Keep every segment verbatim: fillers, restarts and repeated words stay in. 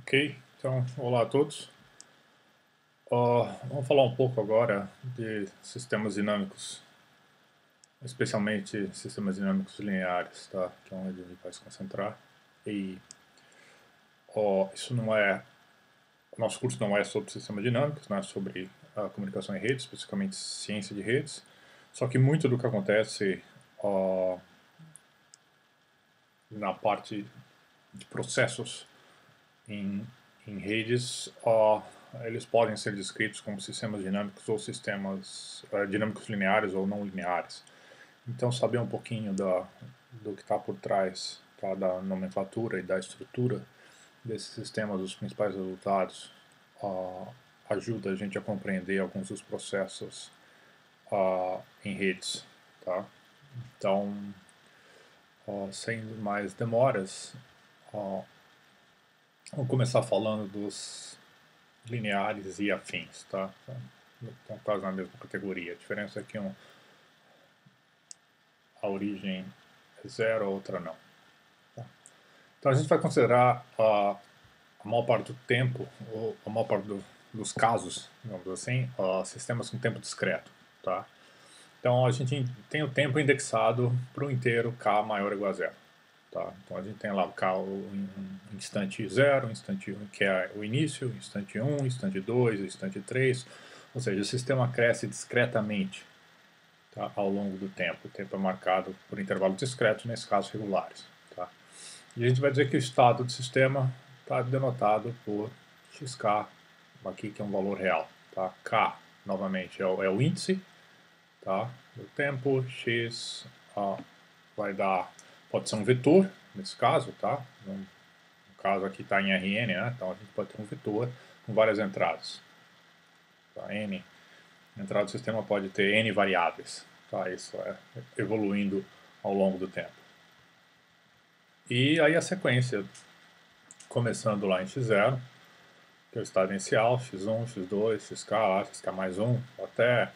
Ok, então, olá a todos. Uh, vamos falar um pouco agora de sistemas dinâmicos, especialmente sistemas dinâmicos lineares, tá? Que é onde a gente vai se concentrar. E uh, isso não é, o nosso curso não é sobre sistemas dinâmicos, né? Sobre a comunicação em redes, especificamente ciência de redes. Só que muito do que acontece uh, na parte de processos em, em redes, uh, eles podem ser descritos como sistemas dinâmicos ou sistemas uh, dinâmicos lineares ou não lineares. Então, saber um pouquinho da, do que está por trás, tá, da nomenclatura e da estrutura desses sistemas, os principais resultados, uh, ajuda a gente a compreender alguns dos processos uh, em redes. Tá? Então, uh, sem mais demoras, uh, vamos começar falando dos lineares e afins, tá? Estão quase na mesma categoria. A diferença é que um, a origem é zero, a outra não. Tá? Então a gente vai considerar a, a maior parte do tempo, ou a maior parte do, dos casos, digamos assim, uh, sistemas com tempo discreto, tá? Então a gente tem o tempo indexado para o inteiro k maior ou igual a zero. Tá? Então a gente tem lá o k, o instante zero, instante um, que é o início, instante um, instante dois, instante três, ou seja, o sistema cresce discretamente, tá, ao longo do tempo. O tempo é marcado por intervalos discretos, nesse caso regulares. Tá? E a gente vai dizer que o estado do sistema está denotado por xk, aqui que é um valor real. Tá? K, novamente, é o, é o índice, tá, do tempo, x uh, vai dar, pode ser um vetor, nesse caso, tá? No, no caso aqui está em R N, né? Então a gente pode ter um vetor com várias entradas. Tá? N, a entrada do sistema pode ter N variáveis, tá? Isso é evoluindo ao longo do tempo. E aí a sequência, começando lá em x zero, que é o estado inicial, x um, x dois, xk, xk mais um, até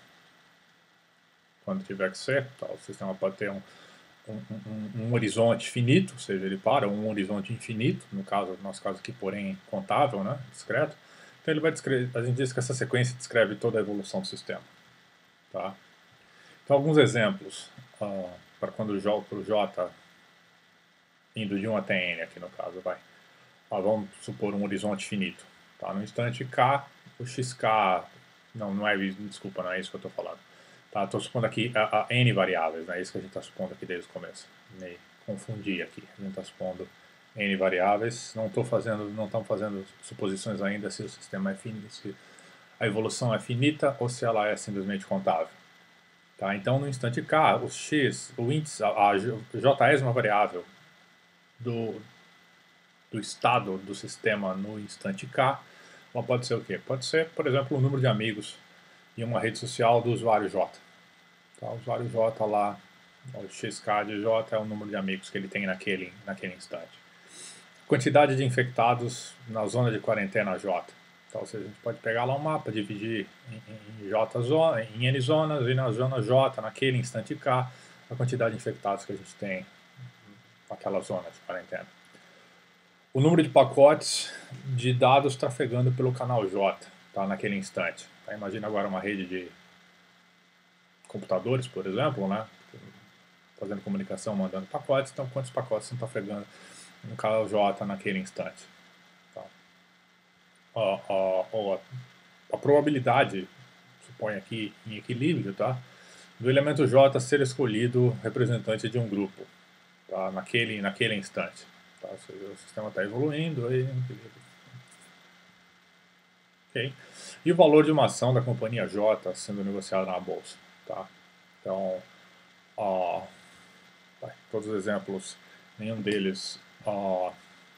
quando tiver que ser, tá? O sistema pode ter um Um, um, um horizonte finito, ou seja, ele para um horizonte infinito, no caso, no nosso caso aqui, porém, contável, né, discreto. Então ele vai descrever, a gente diz que essa sequência descreve toda a evolução do sistema. Tá? Então alguns exemplos, uh, para quando o J, pro J indo de um até N aqui no caso, vai. Uh, vamos supor um horizonte finito. Tá? No instante K, o xk, não, não é, desculpa, não é isso que eu estou falando. Tá, estou supondo aqui a, a N variáveis, né? Isso que a gente está supondo aqui desde o começo. Me confundi aqui. A gente está supondo N variáveis. Não estou fazendo, não estamos fazendo suposições ainda se o sistema é finito, se a evolução é finita ou se ela é simplesmente contável. Tá? Então, no instante K, o X, o índice, a, a J é uma variável do, do estado do sistema no instante K. Mas pode ser o quê? Pode ser, por exemplo, o número de amigos em uma rede social do usuário J. Tá, o usuário J lá, o xk de J é o número de amigos que ele tem naquele, naquele instante. Quantidade de infectados na zona de quarentena J. Então, ou seja, a gente pode pegar lá um mapa, dividir em, em, J zona, em N zonas, e na zona J, naquele instante K, a quantidade de infectados que a gente tem naquela zona de quarentena. O número de pacotes de dados trafegando pelo canal J, tá, naquele instante. Tá, imagina agora uma rede de computadores, por exemplo, né, fazendo comunicação, mandando pacotes, então quantos pacotes estão trafegando no canal J naquele instante. Tá? A, a, a, a probabilidade, supõe aqui em equilíbrio, tá, do elemento J ser escolhido representante de um grupo, tá, naquele, naquele instante. Tá? Ou seja, o sistema está evoluindo, aí, okay. E o valor de uma ação da companhia J sendo negociada na bolsa. Tá? Então, ó, todos os exemplos, nenhum deles ó,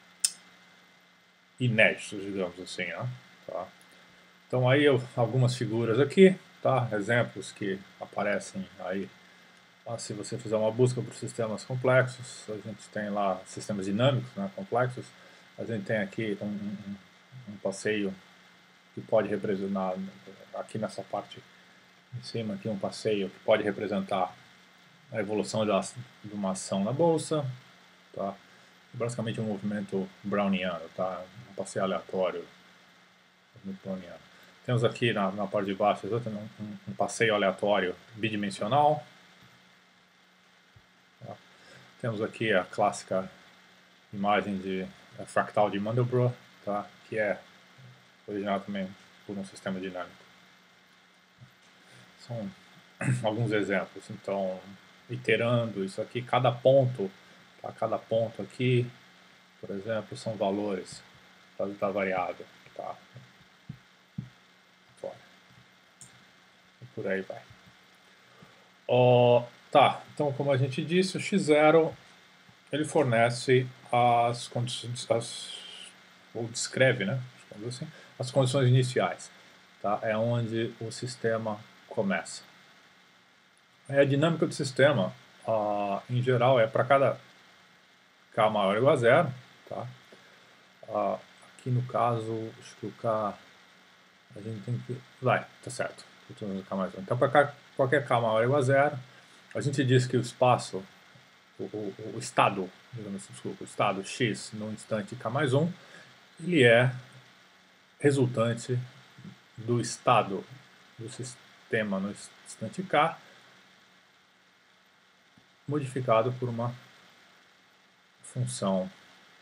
inéditos, digamos assim, né? Tá? Então aí eu, algumas figuras aqui, tá? Exemplos que aparecem aí. Ah, se você fizer uma busca por sistemas complexos, a gente tem lá sistemas dinâmicos, né, complexos. A gente tem aqui um, um, um passeio que pode representar, aqui nessa parte em cima, aqui um passeio que pode representar a evolução de uma ação na bolsa, tá? basicamente um movimento browniano, tá? Um passeio aleatório, movimento browniano. Temos aqui na, na parte de baixo um, um, um passeio aleatório bidimensional. Tá? Temos aqui a clássica imagem de a fractal de Mandelbrot, tá? Que é originada também por um sistema dinâmico. São alguns exemplos. Então, iterando isso aqui, cada ponto, tá? Cada ponto aqui, por exemplo, são valores da variável, tá? E por aí vai. Oh, tá, então como a gente disse, o x zero ele fornece as condições, as, ou descreve, né, assim, as condições iniciais, tá? É onde o sistema começa. A dinâmica do sistema, uh, em geral, é para cada k maior ou igual a zero, tá? Uh, aqui no caso, acho que o k, a gente tem que, vai, tá certo, então para qualquer k maior ou igual a zero, a gente diz que o espaço, o, o, o estado, digamos, desculpa, o estado x no instante k mais um, ele é resultante do estado do sistema no instante k modificado por uma função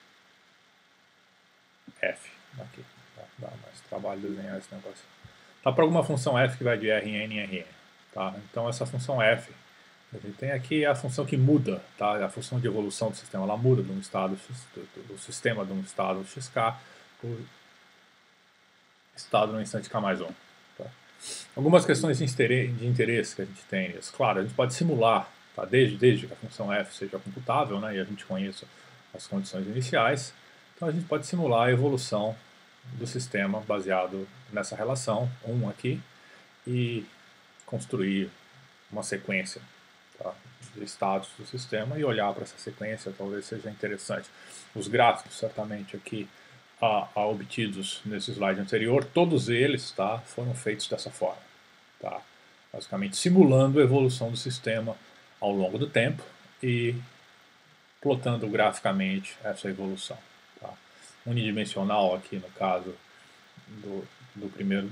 f. Aqui, tá? Dá mais trabalho desenhar esse negócio. Tá para alguma função f que vai de R em N em R n. Tá? Então essa função f que a gente tem aqui é a função que muda, tá? É a função de evolução do sistema, ela muda de um estado x, do, do sistema de um estado xk para o estado no instante k mais um. Tá? Algumas questões de interesse que a gente tem, claro, a gente pode simular, tá? desde, desde que a função f seja computável, né? E a gente conheça as condições iniciais, então a gente pode simular a evolução do sistema baseado nessa relação, um aqui, e construir uma sequência, tá, de estados do sistema e olhar para essa sequência, talvez seja interessante. Os gráficos, certamente, aqui a, a obtidos nesse slide anterior, todos eles, tá, foram feitos dessa forma. Tá, basicamente simulando a evolução do sistema ao longo do tempo e plotando graficamente essa evolução. Tá. Unidimensional aqui no caso do, do primeiro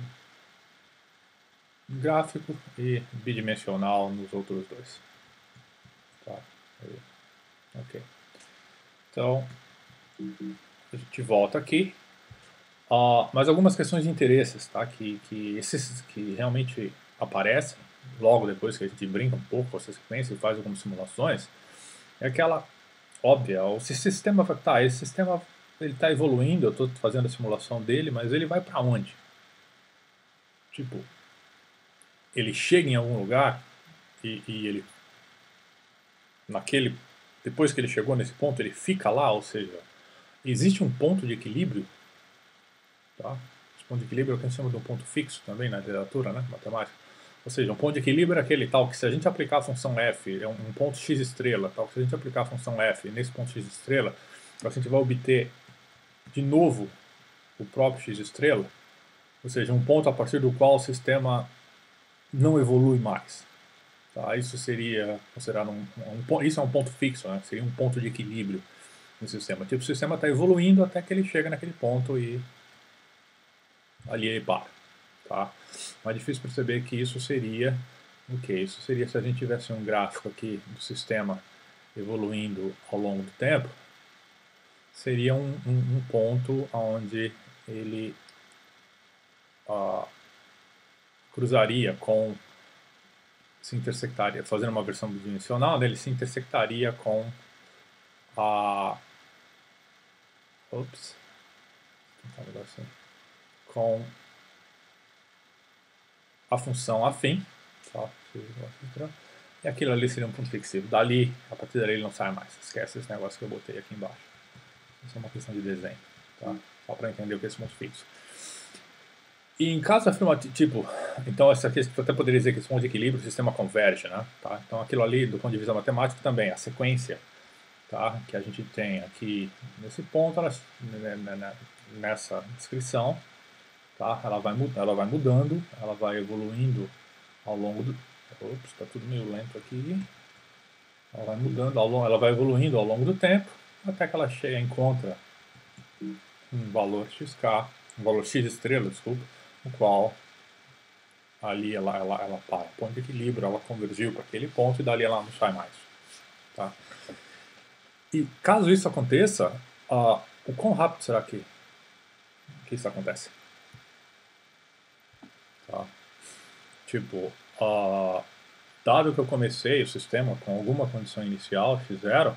gráfico e bidimensional nos outros dois. Tá. Ok. Então, a gente volta aqui. Uh, mas algumas questões de interesses, tá? Que, que, esses, que realmente aparecem logo depois que a gente brinca um pouco com essa sequência e faz algumas simulações, é aquela óbvia, o sistema, tá, esse sistema ele está evoluindo, eu estou fazendo a simulação dele, mas ele vai para onde? Tipo, ele chega em algum lugar e, e ele, naquele, depois que ele chegou nesse ponto, ele fica lá, ou seja, existe um ponto de equilíbrio, tá? Esse ponto de equilíbrio é o que a gente chama de um ponto fixo também na literatura, né, matemática. Ou seja, um ponto de equilíbrio é aquele tal que se a gente aplicar a função f, é um ponto x estrela, tal que se a gente aplicar a função f nesse ponto x estrela, a gente vai obter de novo o próprio x estrela, ou seja, um ponto a partir do qual o sistema não evolui mais. Tá? Isso seria considerado um, um, isso é um ponto fixo, né? Seria um ponto de equilíbrio no sistema. Tipo, o sistema está evoluindo até que ele chega naquele ponto e ali ele para. Tá? Mas é difícil perceber que isso seria o que? Isso seria se a gente tivesse um gráfico aqui do sistema evoluindo ao longo do tempo, seria um, um, um ponto onde ele uh, cruzaria com, se intersectaria, fazendo uma versão bidimensional, ele se intersectaria com a, ops, assim, com a função afim, tá? E aquilo ali seria um ponto fixo. Dali, a partir dali ele não sai mais. Esquece esse negócio que eu botei aqui embaixo. Isso é uma questão de desenho, tá? Só para entender o que é esse ponto fixo. E em caso afirmativo, tipo, então essa aqui, você até poderia dizer que esse ponto de equilíbrio o sistema converge, né? Tá? Então aquilo ali, do ponto de vista matemático também, a sequência, tá? Que a gente tem aqui nesse ponto, ela, nessa descrição, tá? Ela vai, ela vai mudando, ela vai evoluindo ao longo do... Ops, está tudo meio lento aqui. Ela vai mudando, ao longo, ela vai evoluindo ao longo do tempo, até que ela chega, encontra um valor xk, um valor x estrela, desculpa, o qual ali ela, ela, ela para, ponto de equilíbrio, ela convergiu para aquele ponto e dali ela não sai mais. Tá? E caso isso aconteça, uh, o quão rápido será que, que isso acontece? Tá? Tipo, uh, dado que eu comecei o sistema com alguma condição inicial, x zero,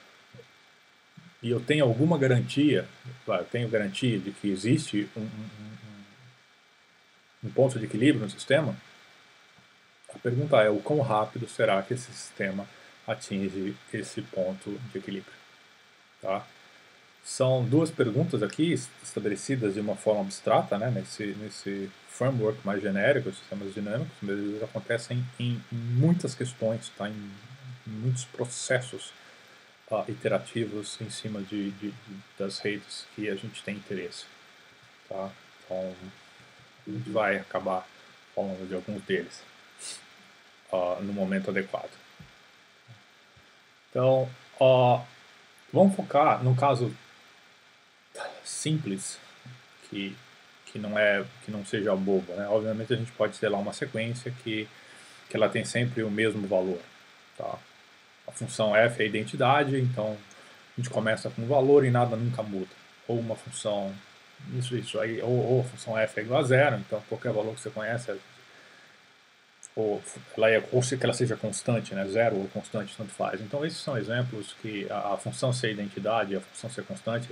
e eu tenho alguma garantia, eu tenho garantia de que existe um, um, um, um ponto de equilíbrio no sistema, a pergunta é o quão rápido será que esse sistema atinge esse ponto de equilíbrio. Tá? São duas perguntas aqui estabelecidas de uma forma abstrata, né, nesse, nesse framework mais genérico de sistemas dinâmicos, mas eles acontecem em, em muitas questões, tá, em, em muitos processos uh, iterativos em cima de, de, de, das redes que a gente tem interesse. Tá? Então, a gente vai acabar falando de alguns deles uh, no momento adequado. Então, uh, vamos focar no caso simples, que, que, não é, que não seja bobo, né? Obviamente a gente pode ter lá uma sequência que, que ela tem sempre o mesmo valor. Tá? A função f é a identidade, então a gente começa com um valor e nada nunca muda. Ou uma função, isso, isso aí, ou, ou a função f é igual a zero, então qualquer valor que você conhece, ou, ela é, ou se que ela seja constante, né? Zero ou constante, tanto faz. Então esses são exemplos que a, a função ser identidade e a função ser constante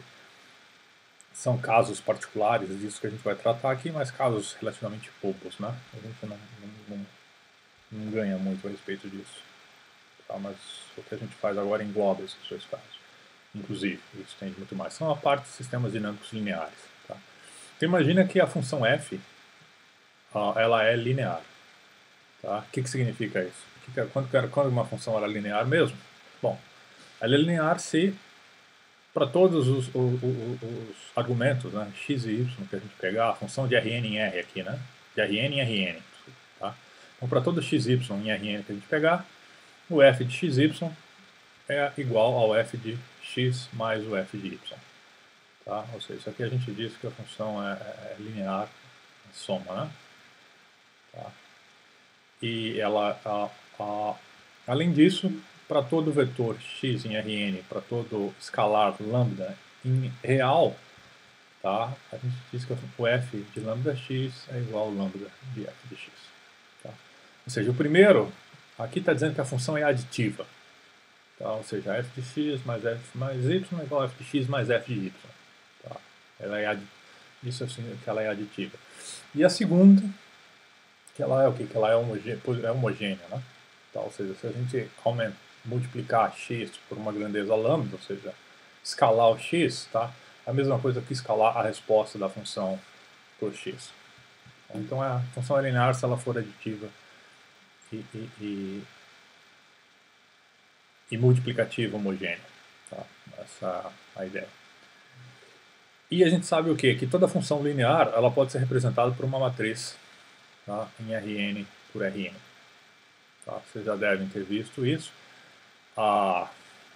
são casos particulares disso que a gente vai tratar aqui, mas casos relativamente poucos, né? A gente não, não, não, não ganha muito a respeito disso. Tá? Mas o que a gente faz agora engloba esses dois casos. Inclusive, isso tem muito mais. São a parte de sistemas dinâmicos lineares. Tá? Então imagina que a função f uh, ela é linear. Tá? O que, que significa isso? Que que, quando, quando uma função ela é linear mesmo? Bom, ela é linear se para todos os, os, os, os argumentos, né, x e y, que a gente pegar, a função de Rn em R aqui, né, de Rn em Rn, tá? Então, para todo xy em Rn que a gente pegar, o f de xy é igual ao f de x mais o f de y. Tá? Ou seja, isso aqui a gente diz que a função é, é linear, é soma, né? Tá? E ela, a, a, além disso, para todo vetor x em Rn, para todo escalar lambda em real, tá? A gente diz que o f de lambda x é igual ao lambda de f de x. Tá? Ou seja, o primeiro, aqui está dizendo que a função é aditiva. Tá? Ou seja, f de x mais f mais y é igual a f de x mais f de y. Tá? Ela é adi... Isso assim que ela é aditiva. E a segunda, que ela é o que? Que ela é homogênea, é homogênea, né? Tá? Ou seja, se a gente aumenta, multiplicar x por uma grandeza lambda, ou seja, escalar o x, tá? É a mesma coisa que escalar a resposta da função por x. Então a função é linear se ela for aditiva e, e, e, e multiplicativa homogênea. Tá? Essa é a ideia. E a gente sabe o quê? Que toda função linear ela pode ser representada por uma matriz, tá? Em Rn por Rn. Tá? Vocês já devem ter visto isso. A,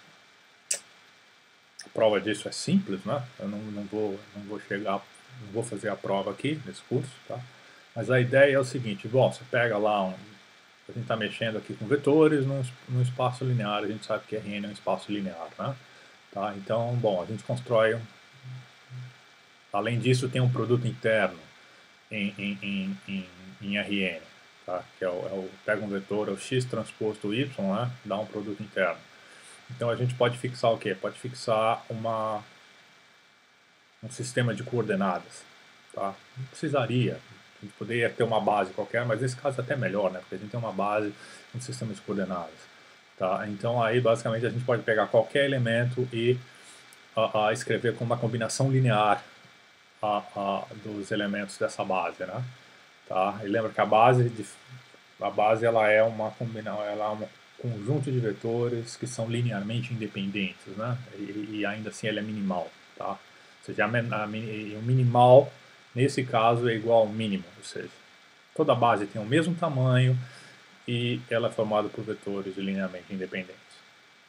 a prova disso é simples, né? Eu não, não, vou, não vou chegar, não vou fazer a prova aqui nesse curso, tá? Mas a ideia é o seguinte: bom, você pega lá um, a gente está mexendo aqui com vetores num, num espaço linear, a gente sabe que Rn é um espaço linear, né? Tá? Então, bom, a gente constrói um, além disso tem um produto interno em, em, em, em, em Rn. Tá? Que é o, é o, pega um vetor, é o x transposto y, né? Dá um produto interno. Então a gente pode fixar o quê? Pode fixar uma, um sistema de coordenadas. Tá? Não precisaria, a gente poderia ter uma base qualquer, mas nesse caso é até melhor, né? Porque a gente tem uma base, um sistema de coordenadas. Tá? Então aí basicamente a gente pode pegar qualquer elemento e a, a escrever com uma combinação linear a, a, dos elementos dessa base, né? Tá? E lembra que a base, de, a base ela é uma combinação, ela é um conjunto de vetores que são linearmente independentes, né? E, e ainda assim ela é minimal, tá? Ou seja, a, a, o minimal nesse caso é igual ao mínimo, ou seja, toda a base tem o mesmo tamanho e ela é formada por vetores linearmente independentes.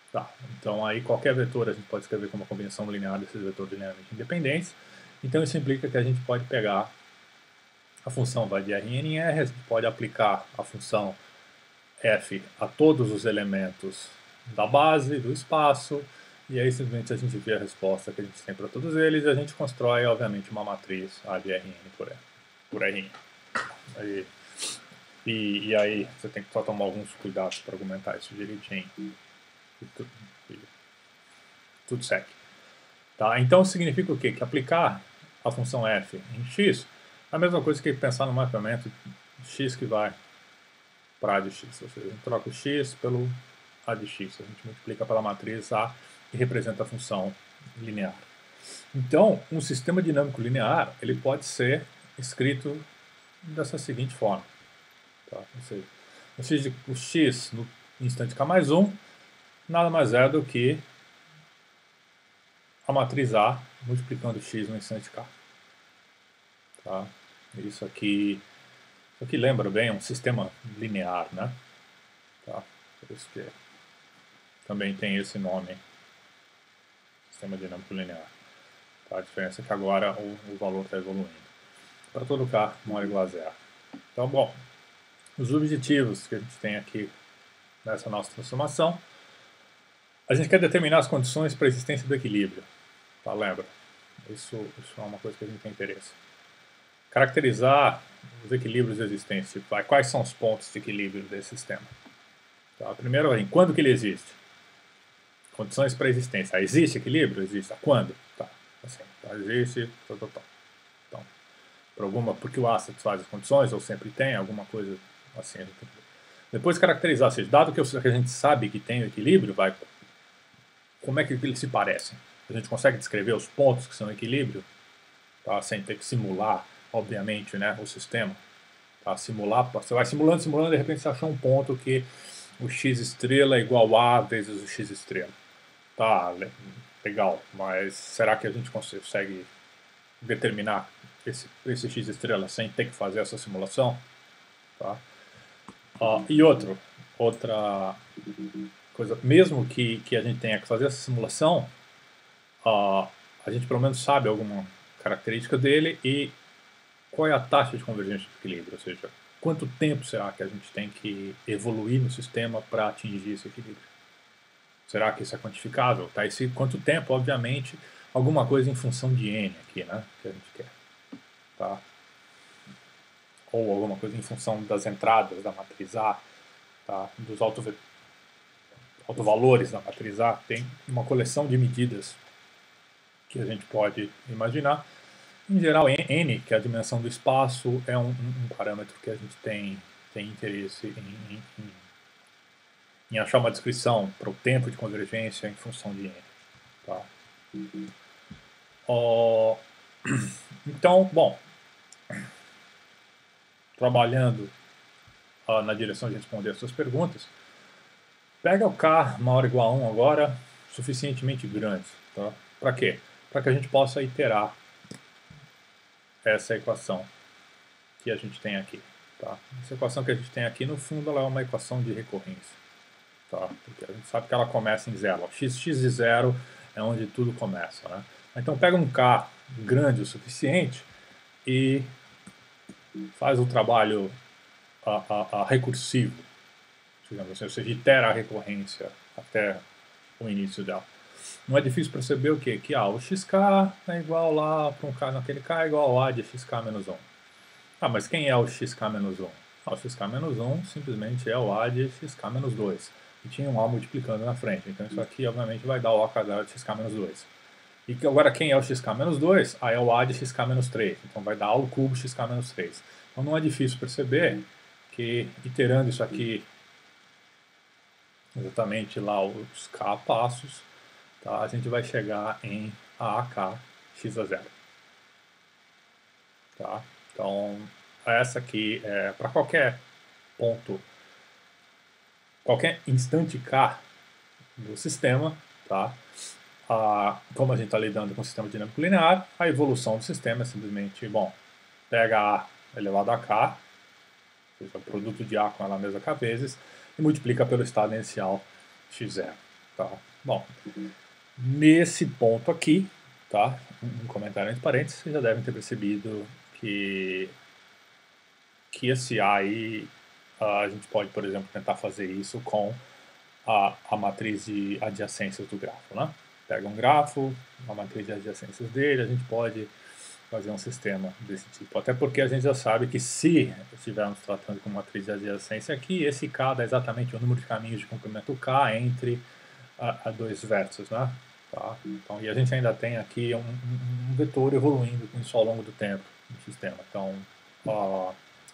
Tá, então aí qualquer vetor a gente pode escrever como uma combinação linear desses vetores linearmente independentes. Então isso implica que a gente pode pegar a função vai de R em R, a gente pode aplicar a função f a todos os elementos da base, do espaço, e aí simplesmente a gente vê a resposta que a gente tem para todos eles e a gente constrói, obviamente, uma matriz A de Rn por, R, por Rn. Aí, e, e aí você tem que só tomar alguns cuidados para argumentar isso direitinho. E tudo, e tudo segue. Tá? Então significa o quê? Que aplicar a função f em x é a mesma coisa que pensar no mapeamento x que vai para A de x. Ou seja, a gente troca o x pelo A de x. A gente multiplica pela matriz A que representa a função linear. Então, um sistema dinâmico linear ele pode ser escrito dessa seguinte forma. Tá? Ou seja, o x, de, o x no instante k mais um nada mais é do que a matriz A multiplicando x no instante k. Tá? Isso aqui, isso aqui lembra bem um sistema linear, né? Tá? Por isso que também tem esse nome, sistema dinâmico linear. Tá? A diferença é que agora o, o valor está evoluindo. Para todo k, maior ou igual a zero. Então, bom, os objetivos que a gente tem aqui nessa nossa transformação, a gente quer determinar as condições para a existência do equilíbrio. Tá? Lembra? Isso, isso é uma coisa que a gente tem interesse. Caracterizar os equilíbrios existentes. Tipo, quais são os pontos de equilíbrio desse sistema? Tá? Primeiro, quando que ele existe? Condições para existência. Ah, existe equilíbrio? Existe. Ah, quando? Tá. Assim, tá, existe. Tá, tá, tá. Então, por alguma, porque o A satisfaz as condições, ou sempre tem, alguma coisa assim. Depois caracterizar, ou seja, dado que a gente sabe que tem o equilíbrio, vai, como é que eles se parecem? A gente consegue descrever os pontos que são equilíbrio, tá? Sem ter que simular, obviamente, né, o sistema. Tá? Simular, você vai simulando, simulando, de repente você achou um ponto que o x estrela é igual a vezes o x estrela. Tá, legal, mas será que a gente consegue determinar esse, esse x estrela sem ter que fazer essa simulação? Tá? Uh, e outro, outra coisa, mesmo que, que a gente tenha que fazer essa simulação, uh, a gente pelo menos sabe alguma característica dele e qual é a taxa de convergência de equilíbrio, ou seja, quanto tempo será que a gente tem que evoluir no sistema para atingir esse equilíbrio? Será que isso é quantificável? Tá? Esse quanto tempo, obviamente, alguma coisa em função de n aqui, né? Que a gente quer. Tá? Ou alguma coisa em função das entradas da matriz A, tá? Dos auto autovalores da matriz A. Tem uma coleção de medidas que a gente pode imaginar. Em geral, n, que é a dimensão do espaço, é um, um parâmetro que a gente tem, tem interesse em, em, em em achar uma descrição para o tempo de convergência em função de n. Tá? Oh, então, bom, trabalhando uh, na direção de responder as suas perguntas, pega o k maior ou igual a um agora, suficientemente grande. Tá? Para quê? Para que a gente possa iterar essa equação que a gente tem aqui. Tá? Essa equação que a gente tem aqui, no fundo, ela é uma equação de recorrência. Tá? Porque a gente sabe que ela começa em zero. X, x de zero é onde tudo começa. Né? Então pega um k grande o suficiente e faz o trabalho a, a, a recursivo, digamos assim, ou seja, itera a recorrência até o início dela. Não é difícil perceber o quê? Que ah, o xk é igual lá para um k naquele k é igual ao a de xk menos um. Ah, mas quem é o xk menos um? Ah, o xk menos um simplesmente é o a de xk menos dois. E tinha um A multiplicando na frente. Então isso aqui, obviamente, vai dar o A quadrado de xk menos dois. E agora quem é o xk menos dois? Ah, é o A de xk menos três. Então vai dar A ao cubo xk menos três. Então não é difícil perceber que, iterando isso aqui, exatamente lá os k passos, tá, a gente vai chegar em A A K x a zero. Tá? Então, essa aqui é para qualquer ponto, qualquer instante k do sistema, tá? Ah, como a gente está lidando com o sistema dinâmico linear, a evolução do sistema é simplesmente, bom, pega A elevado a K, ou seja, o produto de A com ela mesma K vezes, e multiplica pelo estado inicial x zero. Tá? Bom, nesse ponto aqui, tá? Um comentário entre parênteses, vocês já devem ter percebido que, que esse A aí, a gente pode, por exemplo, tentar fazer isso com a, a matriz de adjacências do grafo, né? Pega um grafo, a matriz de adjacências dele, a gente pode fazer um sistema desse tipo. Até porque a gente já sabe que se estivermos tratando com matriz de adjacência aqui, esse K dá exatamente o número de caminhos de comprimento K entre a, a dois vértices, né? Tá? Então, e a gente ainda tem aqui um, um, um vetor evoluindo com isso ao longo do tempo no sistema. Então, ó,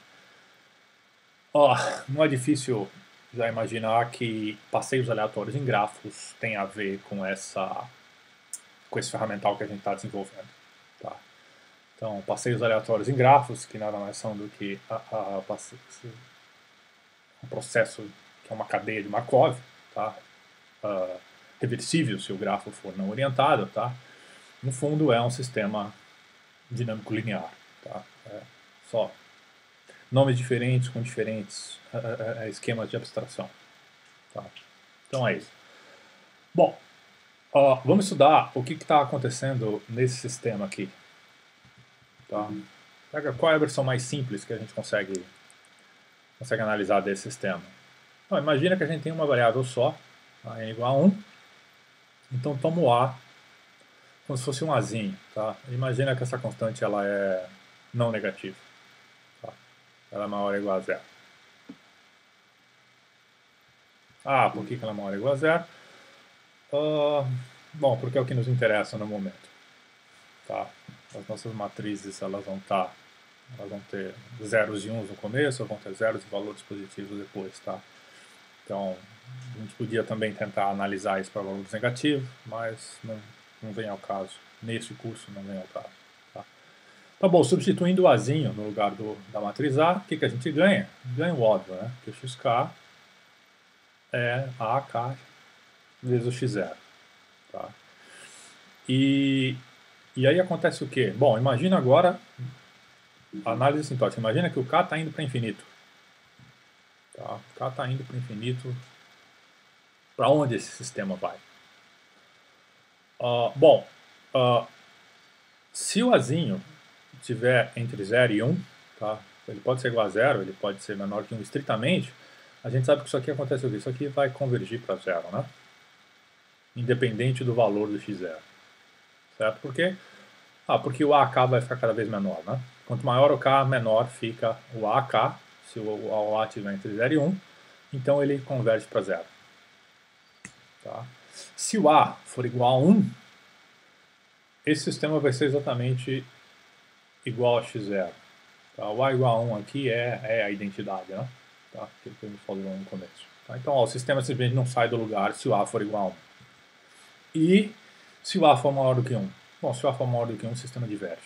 ó, não é difícil já imaginar que passeios aleatórios em grafos tem a ver com essa com esse ferramental que a gente está desenvolvendo. Tá? Então, passeios aleatórios em grafos, que nada mais são do que a, a, a, um processo que é uma cadeia de Markov, tá? Uh, reversível se o grafo for não orientado, tá? No fundo é um sistema dinâmico linear, tá? É só nomes diferentes com diferentes uh, uh, esquemas de abstração, tá? Então é isso. Bom, uh, vamos estudar o que está acontecendo nesse sistema aqui, tá? Qual é a versão mais simples que a gente consegue consegue analisar desse sistema? Então, imagina que a gente tem uma variável só, a n igual a um, então toma o a como se fosse um azinho, tá? Imagina que essa constante ela é não negativa, tá? Ela é maior ou igual a zero. Ah, por que, que ela é maior ou igual a zero? Uh, bom, porque é o que nos interessa no momento, tá? As nossas matrizes elas vão estar, elas vão ter zeros e uns no começo, ou vão ter zeros e valores positivos depois, tá? Então, a gente podia também tentar analisar isso para valores negativos, mas não, não vem ao caso. Nesse curso não vem ao caso. Tá, tá bom, substituindo o azinho no lugar do, da matriz A, o que, que a gente ganha? Ganha o óbvio, né? Que o xk é a k vezes o x zero. Tá? E, e aí acontece o quê? Bom, imagina agora a análise sintótica. Imagina que o k está indo para infinito. Tá? O k está indo para infinito. Para onde esse sistema vai? Uh, bom, uh, se o azinho tiver entre zero e um, tá? Ele pode ser igual a zero, ele pode ser menor que um estritamente, a gente sabe que isso aqui acontece o quê? Isso aqui vai convergir para zero, né? Independente do valor do x zero. Certo? Por quê? Ah, porque o A K vai ficar cada vez menor, né? Quanto maior o K, menor fica o A K, se o A estiver entre zero e um, então ele converge para zero. Tá? Se o A for igual a um, esse sistema vai ser exatamente igual a x zero. Tá? O A igual a um aqui é, é a identidade, né? Tá? Aquilo que a gente falou no começo. Tá? Então, ó, o sistema simplesmente não sai do lugar se o A for igual a um. E se o A for maior do que um? Bom, se o A for maior do que um, o sistema diverge.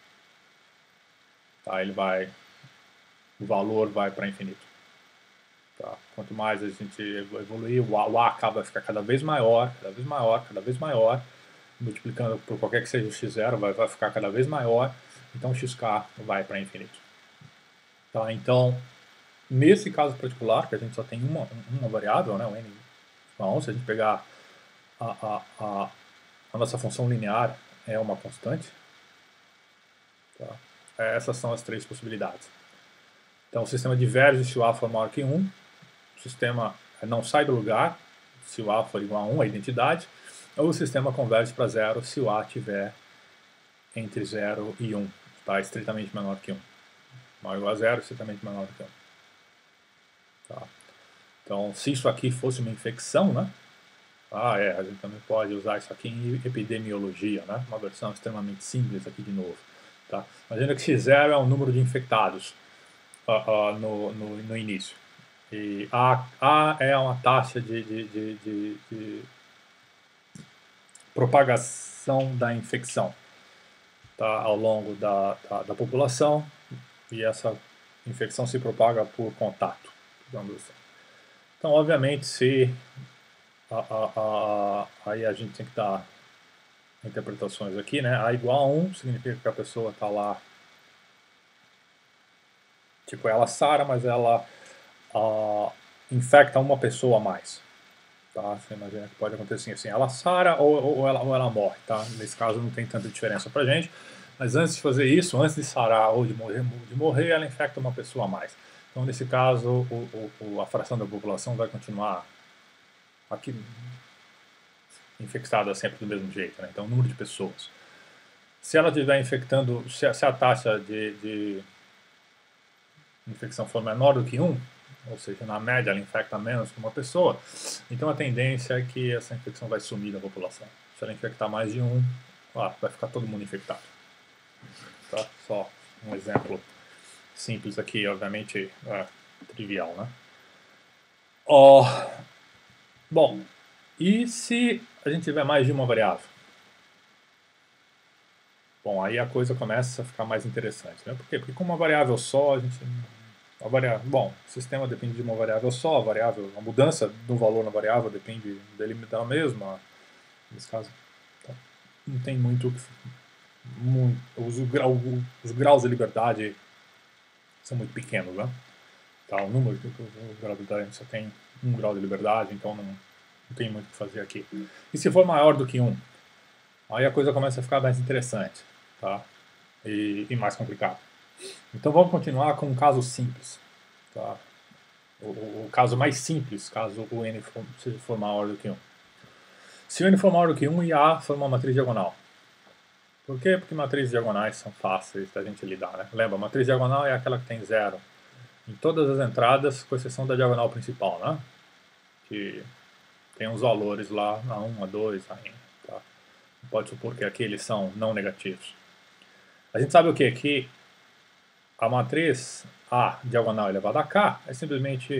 Tá? Ele vai... O valor vai para infinito. Tá? Quanto mais a gente evoluir, o A, o A vai ficar cada vez maior, cada vez maior, cada vez maior. Multiplicando por qualquer que seja o x zero, vai, vai ficar cada vez maior. Então, o xk vai para infinito. Tá? Então, nesse caso particular, que a gente só tem uma, uma variável, né, o n igual a um, se a gente pegar a, a, a, a nossa função linear é uma constante, tá? Essas são as três possibilidades. Então, o sistema diverge se o A for maior que um, o sistema não sai do lugar se o A for igual a um, a identidade, ou o sistema converge para zero se o A estiver entre zero e um, tá? Estritamente menor que um. Maior ou igual a zero, estritamente menor que um. Tá? Então, se isso aqui fosse uma infecção, né? Ah, é, a gente também pode usar isso aqui em epidemiologia, né? Uma versão extremamente simples aqui de novo. Tá? Imagina que x zero é o número de infectados uh, uh, no, no, no início. E A, A é uma taxa de, de, de, de, de propagação da infecção, tá? Ao longo da, da, da população, e essa infecção se propaga por contato, digamos assim. Então, obviamente, se a, a, a, aí a gente tem que dar interpretações aqui, né? A igual a um significa que a pessoa está lá, tipo, ela sara, mas ela uh, infecta uma pessoa a mais. Tá? Você imagina que pode acontecer assim, ela sara ou, ou, ela, ou ela morre, tá? Nesse caso não tem tanta diferença pra gente, mas antes de fazer isso, antes de sarar ou de morrer, de morrer ela infecta uma pessoa a mais. Então nesse caso, o, o, a fração da população vai continuar aqui infectada sempre do mesmo jeito, né? Então o número de pessoas. Se ela estiver infectando, se a, se a taxa de, de infecção for menor do que um, ou seja, na média ela infecta menos que uma pessoa, então a tendência é que essa infecção vai sumir da população. Se ela infectar mais de um, ah, vai ficar todo mundo infectado. Tá? Só um exemplo simples aqui, obviamente é, trivial, né? Oh, bom, e se a gente tiver mais de uma variável? Bom, aí a coisa começa a ficar mais interessante, né? Por quê? Porque com uma variável só, a gente... A variável, bom, o sistema depende de uma variável só, a variável, a mudança do valor na variável depende dele da mesma, nesse caso, tá? Não tem muito, muito os, grau, os graus de liberdade são muito pequenos, né? Tá, o número de grau de liberdade só tem um grau de liberdade, então não, não tem muito o que fazer aqui. E se for maior do que um, aí a coisa começa a ficar mais interessante, tá? E, e mais complicada. Então vamos continuar com um caso simples. Tá? O, o, o caso mais simples, caso o n for, seja for maior do que um. Se o n for maior do que um e A for uma matriz diagonal. Por quê? Porque matrizes diagonais são fáceis da gente lidar. Né? Lembra, a matriz diagonal é aquela que tem zero em todas as entradas, com exceção da diagonal principal, né? Que tem uns valores lá, A um, A dois, A N. Tá? Pode supor que aqui eles são não negativos. A gente sabe o quê? Que a matriz A diagonal elevada a K é simplesmente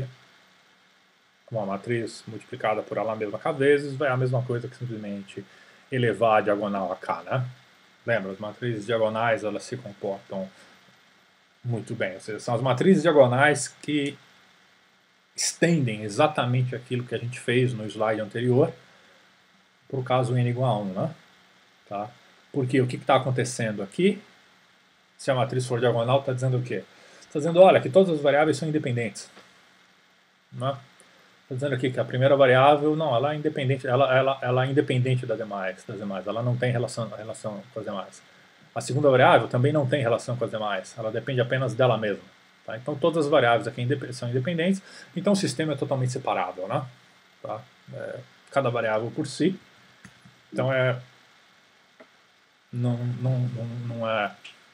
uma matriz multiplicada por ela mesma K vezes, vai a mesma coisa que simplesmente elevar a diagonal a K, né? Lembra, as matrizes diagonais, elas se comportam muito bem, ou seja, são as matrizes diagonais que estendem exatamente aquilo que a gente fez no slide anterior para o caso n igual a um, né? Tá? Porque o que está acontecendo aqui? Se a matriz for diagonal, está dizendo o quê? Está dizendo, olha, que todas as variáveis são independentes. Está dizendo aqui que a primeira variável, não, ela é independente, ela, ela, ela é independente das demais, das demais, ela não tem relação, relação com as demais. A segunda variável também não tem relação com as demais, ela depende apenas dela mesma. Tá? Então todas as variáveis aqui são independentes, então o sistema é totalmente separável. Né? Tá? É, cada variável por si, então é, não, não, não, não é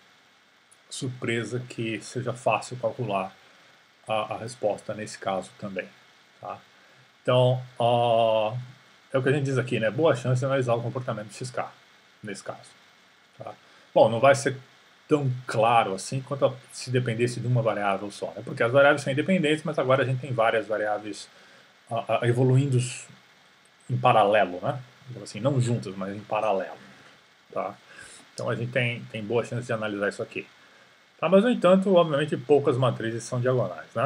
surpresa que seja fácil calcular a, a resposta nesse caso também. Tá? Então, uh, é o que a gente diz aqui, né? Boa chance de analisar o comportamento de X K, nesse caso. Tá? Bom, não vai ser tão claro assim quanto a, se dependesse de uma variável só, né? Porque as variáveis são independentes, mas agora a gente tem várias variáveis uh, uh, evoluindo em paralelo, né? Assim, não juntas, mas em paralelo. Tá? Então a gente tem, tem boa chance de analisar isso aqui. Tá, mas, no entanto, obviamente, poucas matrizes são diagonais, né?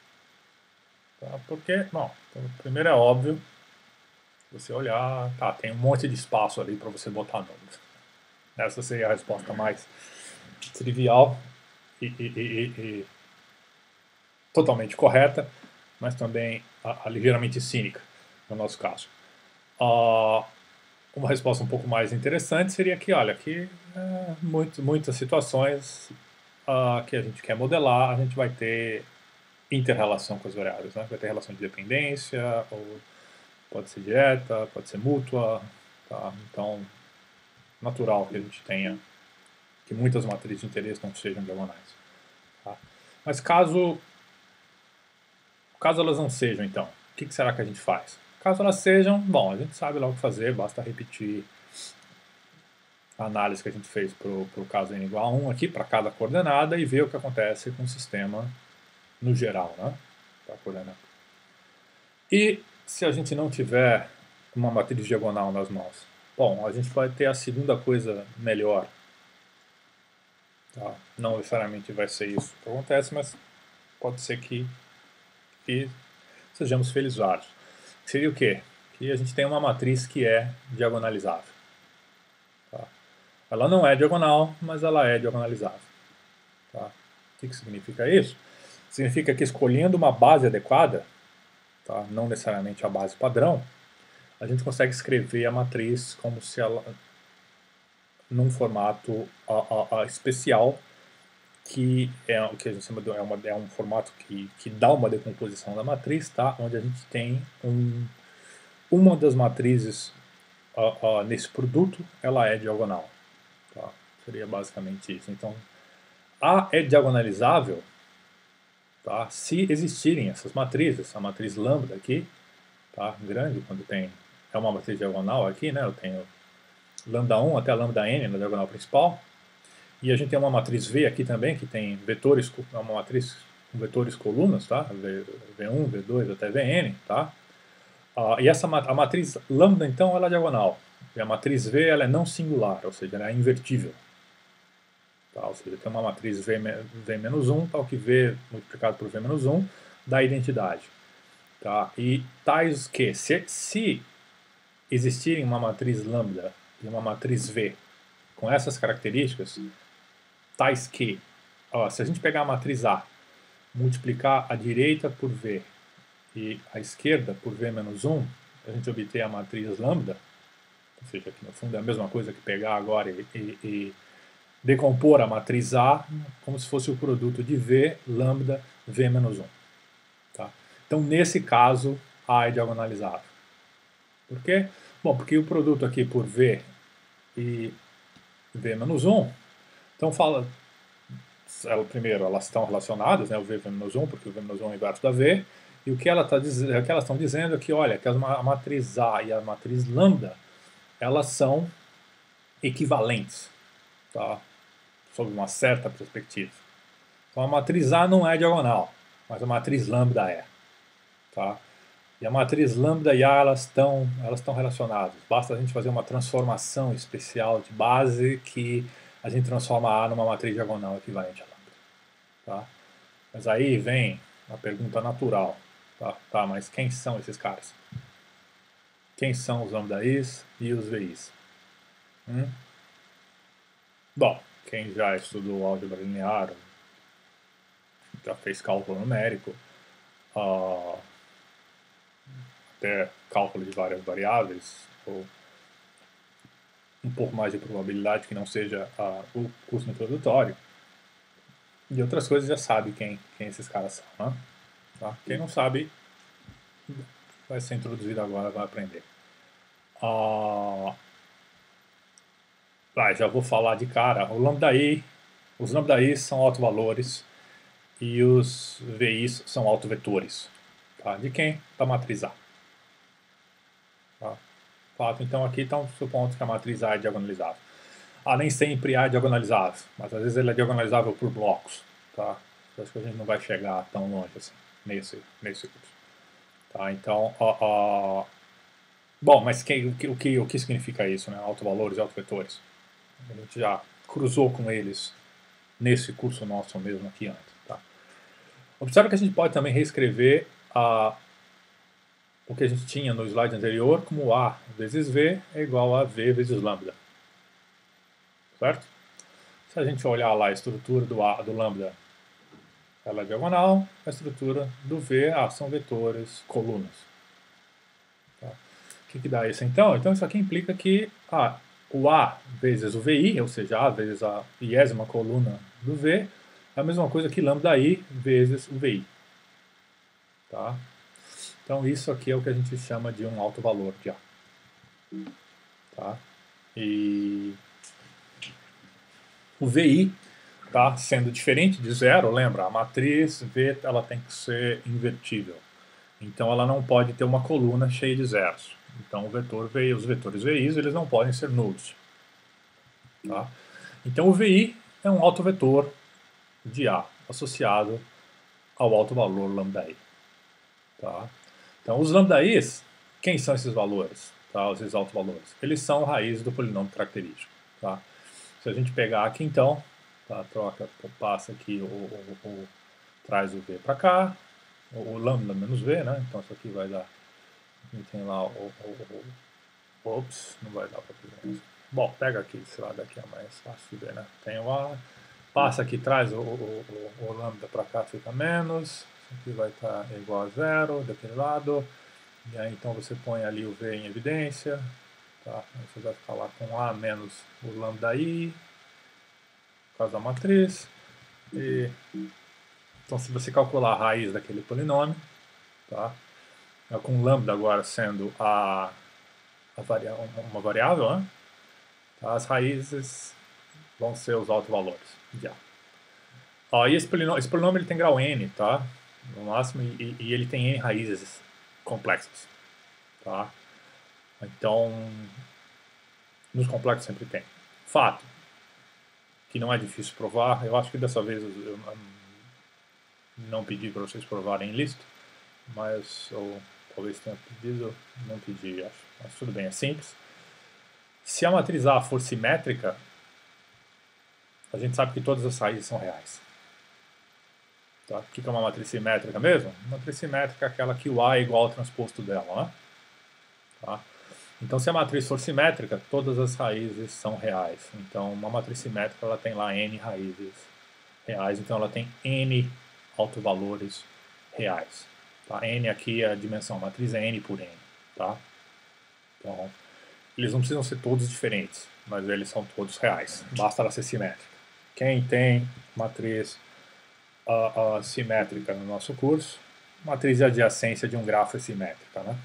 Tá, porque, bom, então, primeiro é óbvio, você olhar, tá, tem um monte de espaço ali para você botar números. Essa seria a resposta mais trivial e, e, e, e totalmente correta, mas também a, a ligeiramente cínica, no nosso caso. Uh, uma resposta um pouco mais interessante seria que, olha, que é, muito, muitas situações Uh, que a gente quer modelar, a gente vai ter inter-relação com as variáveis, né? Vai ter relação de dependência, ou pode ser direta, pode ser mútua, tá? Então, natural que a gente tenha, que muitas matrizes de interesse não sejam diagonais. Tá? Mas caso, caso elas não sejam, então, o que, que será que a gente faz? Caso elas sejam, bom, a gente sabe lá o que fazer, basta repetir a análise que a gente fez para o caso n igual a um aqui, para cada coordenada, e ver o que acontece com o sistema no geral, né? Pra coordenada. E se a gente não tiver uma matriz diagonal nas mãos? Bom, a gente vai ter a segunda coisa melhor. Tá? Não necessariamente vai ser isso que acontece, mas pode ser que, que sejamos felizardos. Seria o quê? Que a gente tem uma matriz que é diagonalizável. Tá? Ela não é diagonal, mas ela é diagonalizável. Tá? O que, que significa isso? Significa que escolhendo uma base adequada, tá? Não necessariamente a base padrão, a gente consegue escrever a matriz como se ela, num formato a, a, a especial, que é o que a gente chama de é, uma, é um formato que, que dá uma decomposição da matriz, tá? Onde a gente tem um, uma das matrizes uh, uh, nesse produto, ela é diagonal. Tá? Seria basicamente isso. Então, A é diagonalizável, tá? Se existirem essas matrizes, a matriz lambda aqui, tá? Grande, quando tem, é uma matriz diagonal aqui, né? Eu tenho lambda um até lambda n na diagonal principal. E a gente tem uma matriz V aqui também, que tem vetores, é uma matriz com vetores colunas, tá? V um, V dois até Vn, tá? Uh, e essa, a matriz lambda, então, ela é diagonal. E a matriz V, ela é não singular, ou seja, ela é invertível. Tá? Ou seja, tem uma matriz V, V menos um, tal que V multiplicado por V menos um, dá identidade. Tá? E tais que, se, se existirem uma matriz lambda e uma matriz V com essas características, tais que, ó, se a gente pegar a matriz A, multiplicar a direita por V e a esquerda por V menos um, a gente obter a matriz lambda, ou seja, que no fundo é a mesma coisa que pegar agora e, e, e decompor a matriz A como se fosse o produto de V, lambda, V menos um. Tá? Então, nesse caso, A é diagonalizável. Por quê? Bom, porque o produto aqui por V e V menos um, então fala, ela, primeiro, elas estão relacionadas, né, o V e V menos um, porque o V menos um é o inverso da V, e o que, ela tá, o que elas estão dizendo é que, olha, que a matriz A e a matriz lambda, elas são equivalentes, tá? Sob uma certa perspectiva. Então a matriz A não é diagonal, mas a matriz lambda é. Tá? E a matriz lambda e A elas estão elas estão relacionadas. Basta a gente fazer uma transformação especial de base que a gente transforma A numa matriz diagonal equivalente a lambda. Tá? Mas aí vem a pergunta natural. Tá? Tá, mas quem são esses caras? Quem são os lambdaís e os VIs? Hum? Bom, quem já estudou álgebra linear, já fez cálculo numérico, uh, até cálculo de várias variáveis, ou um pouco mais de probabilidade que não seja uh, o curso introdutório, e outras coisas já sabe quem, quem esses caras são. Né? Tá? Quem não sabe, vai ser introduzido agora, vai aprender. Uh, ah, já vou falar de cara. O lambda-i, os lambda-i são autovalores e os VIs são autovetores. Tá? De quem? Da matriz A. Tá? Fato, então aqui está um supondo que a matriz A é diagonalizável. Ah, nem sempre A é diagonalizável, mas às vezes ele é diagonalizável por blocos. Tá? Acho que a gente não vai chegar tão longe assim, nesse, nesse curso. Tá? Então, ó, ó, bom, mas que, o, que, o, que, o que significa isso, né? Autovalores e autovetores? A gente já cruzou com eles nesse curso nosso mesmo aqui antes. Tá? Observe que a gente pode também reescrever a, o que a gente tinha no slide anterior como A vezes V é igual a V vezes lambda. Certo? Se a gente olhar lá a estrutura do, A, do lambda, ela é diagonal, a estrutura do V, ah, são vetores, colunas. Tá? O que, que dá isso então? Então isso aqui implica que ah, o A vezes o V I, ou seja, A vezes a iésima coluna do V, é a mesma coisa que lambda I vezes o V I. Tá? Então isso aqui é o que a gente chama de um alto valor de A. Tá? E o V I, tá, sendo diferente de zero, lembra, a matriz V ela tem que ser invertível. Então ela não pode ter uma coluna cheia de zeros. Então o vetor V I, os vetores V Is eles não podem ser nulos. Tá? Então o V I é um autovetor de A associado ao alto valor lambda-i. Tá? Então os lambda-i's, quem são esses valores? Tá? Esses autovalores? Eles são raiz do polinômio característico. Tá? Se a gente pegar aqui então, tá? Troca, passa aqui, o, o, o traz o V para cá, o, o lambda menos V, né? Então isso aqui vai dar, a gente tem lá o, o, o ops, não vai dar para fazer. Bom, pega aqui, esse lado aqui é mais fácil de ver, né? Tem o A, passa aqui, traz o, o, o, o lambda para cá, fica menos, isso aqui vai estar igual a zero daquele lado, E aí então você põe ali o V em evidência, tá? Você vai ficar lá com A menos o lambda I, por causa da matriz. E, então se você calcular a raiz daquele polinômio, tá? É com lambda agora sendo a, a varia, uma variável, né? Tá? As raízes vão ser os autovalores de A. Ó, e esse polinômio, esse polinômio ele tem grau N, tá? No máximo, e, e ele tem N raízes complexas, tá? Então, nos complexos sempre tem. Fato, que não é difícil provar, eu acho que dessa vez eu, eu não pedi para vocês provarem em lista, mas eu talvez tenha pedido, não pedi, acho, mas tudo bem, é simples. Se a matriz A for simétrica, a gente sabe que todas as raízes são reais. Tá? O que é uma matriz simétrica mesmo? Uma matriz simétrica é aquela que o A é igual ao transposto dela, né? Tá? Então, se a matriz for simétrica, todas as raízes são reais. Então, uma matriz simétrica ela tem lá N raízes reais, então ela tem N autovalores reais. Tá? N aqui é a dimensão, a matriz é N por N. Tá? Então, eles não precisam ser todos diferentes, mas eles são todos reais. Basta ela ser simétrica. Quem tem matriz uh, uh, simétrica no nosso curso, matriz de adjacência de um grafo é simétrica, né?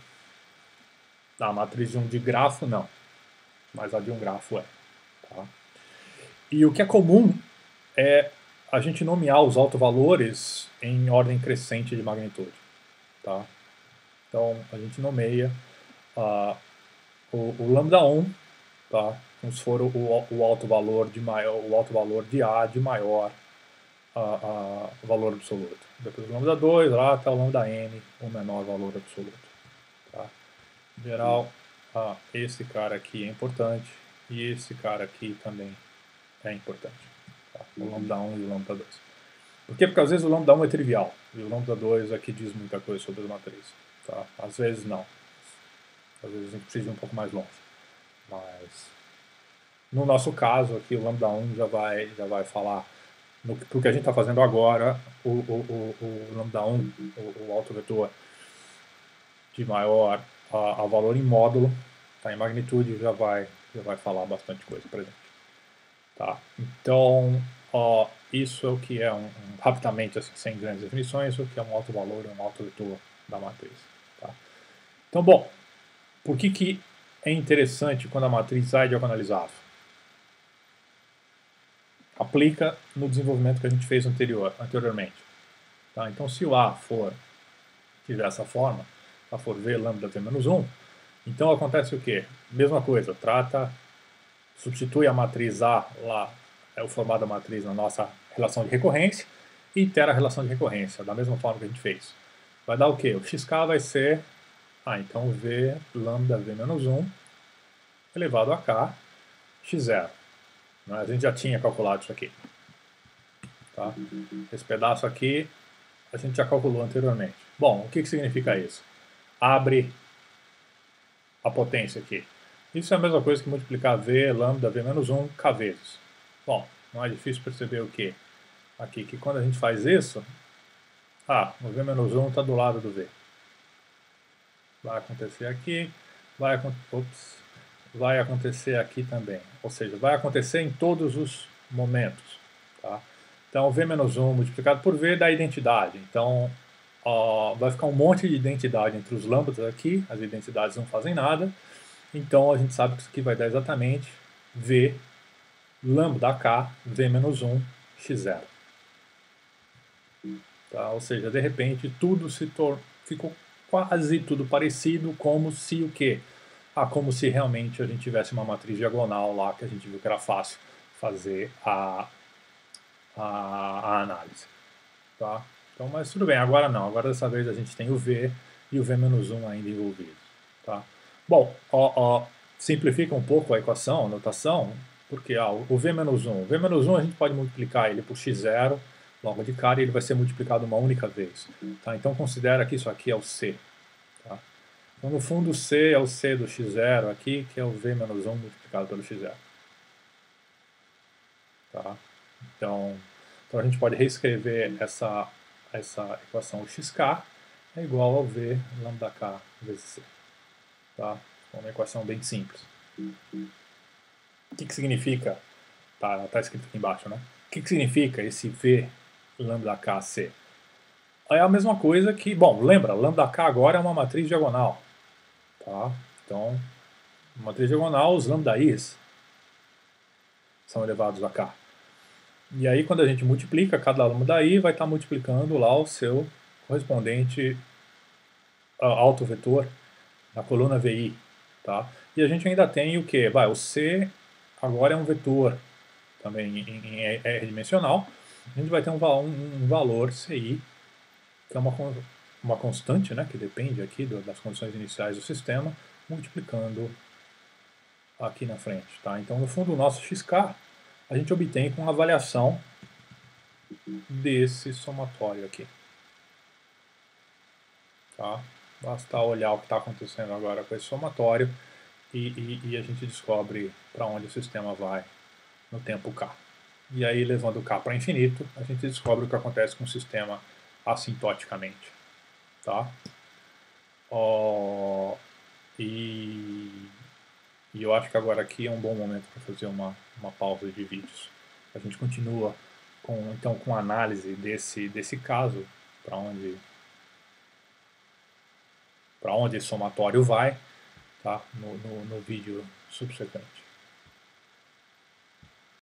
A matriz de um de grafo, não. Mas a de um grafo é. Tá? E o que é comum é a gente nomear os autovalores em ordem crescente de magnitude. Tá? Então, a gente nomeia uh, o, o lambda um, tá? Como se for o, o autovalor de maior, o autovalor de A de maior uh, uh, valor absoluto. Depois o lambda dois, lá até o lambda n, o menor valor absoluto. Tá? Em geral, ah, esse cara aqui é importante e esse cara aqui também é importante. Tá? O lambda um e o lambda dois. Por quê? Porque às vezes o lambda um é trivial e o lambda dois aqui diz muita coisa sobre as matrizes. Tá? Às vezes não. Às vezes a gente precisa ir um pouco mais longe. Mas no nosso caso aqui o lambda um já vai, já vai falar no que, que a gente está fazendo agora, o, o, o, o lambda um, o, o autovetor de maior a, a valor em módulo, tá, em magnitude, já vai, já vai falar bastante coisa para gente. Tá? Então, ó, isso é o que é, um, um, rapidamente, assim, sem grandes definições, o que é um autovalor e um autovetor da matriz. Tá? Então, bom, por que, que é interessante quando a matriz A é diagonalizável? Aplica no desenvolvimento que a gente fez anterior, anteriormente. Tá? Então, se o A for, tiver essa forma, A for V lambda V menos um, então acontece o quê? Mesma coisa, trata, substitui a matriz A lá, é o formato da matriz na nossa relação de recorrência, e itera a relação de recorrência, da mesma forma que a gente fez. Vai dar o quê? O xk vai ser, ah, então V lambda V menos um elevado a K, x zero. Né? A gente já tinha calculado isso aqui. Tá? Esse pedaço aqui a gente já calculou anteriormente. Bom, o que, que significa isso? Abre a potência aqui. Isso é a mesma coisa que multiplicar V lambda V menos um K vezes. Bom, não é difícil perceber o que? Aqui, que quando a gente faz isso, ah, o V menos um está do lado do V. Vai acontecer aqui, vai, ups, vai acontecer aqui também. Ou seja, vai acontecer em todos os momentos. Tá? Então, V menos um multiplicado por V dá identidade. Então, ó, vai ficar um monte de identidade entre os lambdas aqui, as identidades não fazem nada. Então, a gente sabe que isso aqui vai dar exatamente V lambda K, V menos um, x zero. Tá? Ou seja, de repente, tudo se tor ficou quase tudo parecido, como se o quê? Ah, como se realmente a gente tivesse uma matriz diagonal lá, que a gente viu que era fácil fazer a, a, a análise. Tá? Então, mas tudo bem, agora não. Agora dessa vez a gente tem o V e o V menos um ainda envolvido. Tá? Bom, ó, ó, simplifica um pouco a equação, a notação, porque ó, o V menos um, o V menos um a gente pode multiplicar ele por x zero, logo de cara, e ele vai ser multiplicado uma única vez. Tá? Então considera que isso aqui é o C. Tá? Então no fundo o C é o C do x zero aqui, que é o V menos um multiplicado pelo x zero. Tá? Então, então a gente pode reescrever essa, essa equação xk, é igual ao V lambda K vezes C. Tá? É uma equação bem simples. O que, que significa? Tá, tá escrito aqui embaixo, né? O que, que significa esse V lambda K C? É a mesma coisa que, bom, lembra, lambda K agora é uma matriz diagonal. Tá? Então, matriz diagonal, os lambda i's são elevados a K. E aí, quando a gente multiplica, cada lambda i vai estar multiplicando lá o seu correspondente uh, autovetor na coluna V I. Tá? E a gente ainda tem o que? Vai, o C agora é um vetor também em, em R-dimensional. A gente vai ter um, um, um valor C I, que é uma, uma constante, né, que depende aqui do, das condições iniciais do sistema, multiplicando aqui na frente. Tá? Então, no fundo, o nosso X K a gente obtém com a avaliação desse somatório aqui. Tá? Basta olhar o que está acontecendo agora com esse somatório e, e, e a gente descobre para onde o sistema vai no tempo K. E aí, levando o K para infinito, a gente descobre o que acontece com o sistema assintoticamente. Tá? Oh, e, e eu acho que agora aqui é um bom momento para fazer uma, uma pausa de vídeos. A gente continua com, então, com a análise desse, desse caso, para onde, para onde esse somatório vai, tá? no, no, no vídeo subsequente.